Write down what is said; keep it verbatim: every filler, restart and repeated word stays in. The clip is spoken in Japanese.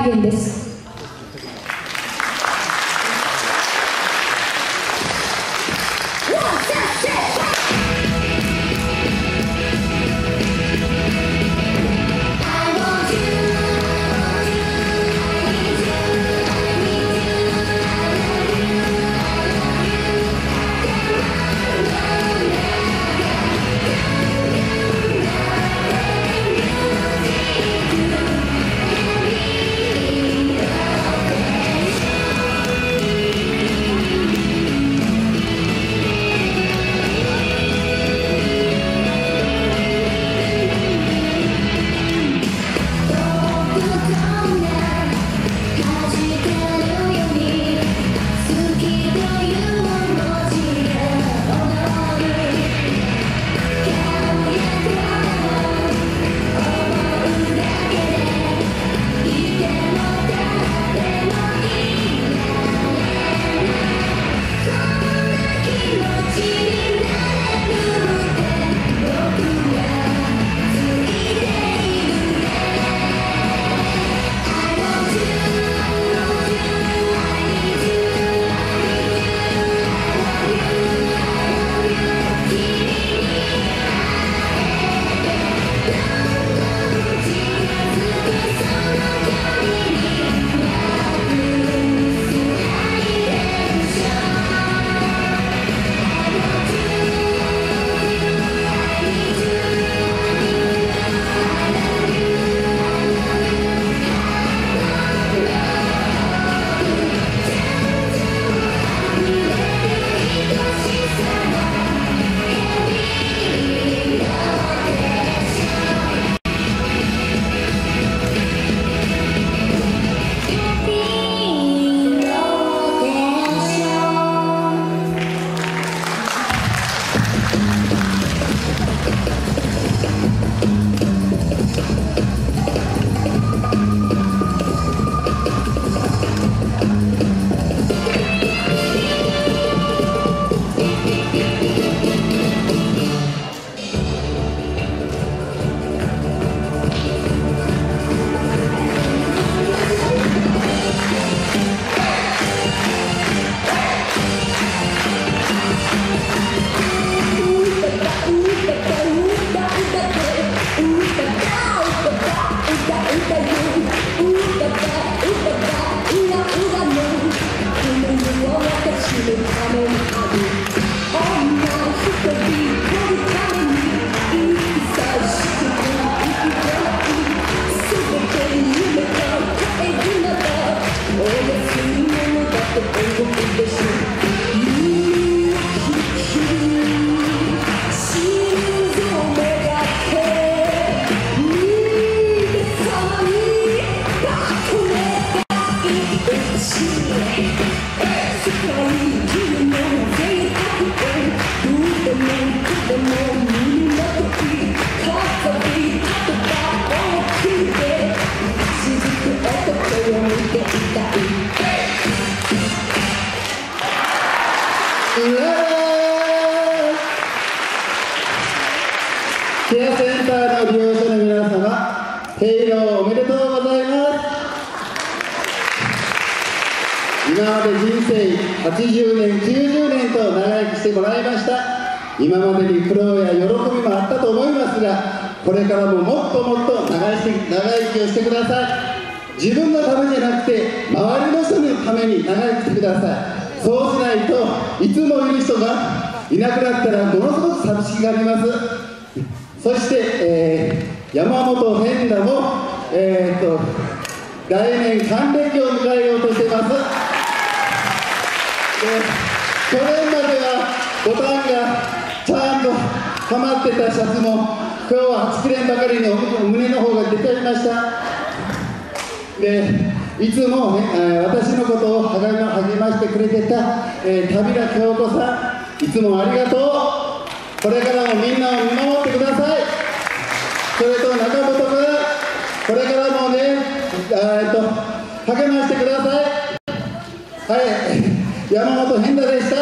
言です。 ケアセンターの利用者の皆様、閉業おめでとうございます。今まで人生はちじゅうねん、きゅうじゅうねんと長生きしてもらいました。今までに苦労や喜びもあったと思いますが、これからももっともっと長生き長生きをしてください。自分のためじゃなくて周りの人のために長生きしてください。そうしないといつもいる人がいなくなったらものすごく寂しがります。そして、えー、山本変太も、えー、と来年還暦を迎えようとしています。で去年まではボタンがちゃんとはまってたシャツも今日ははちきれんばかりの胸の方が出ていました。でいつも、ね、えー、私のことを励ま、励ましてくれてた、えー、田平京子さん、いつもありがとう。これからもみんなを見守ってください。それと中本君、これからもね、えー、っと励ましてください。はい、山本変太でした。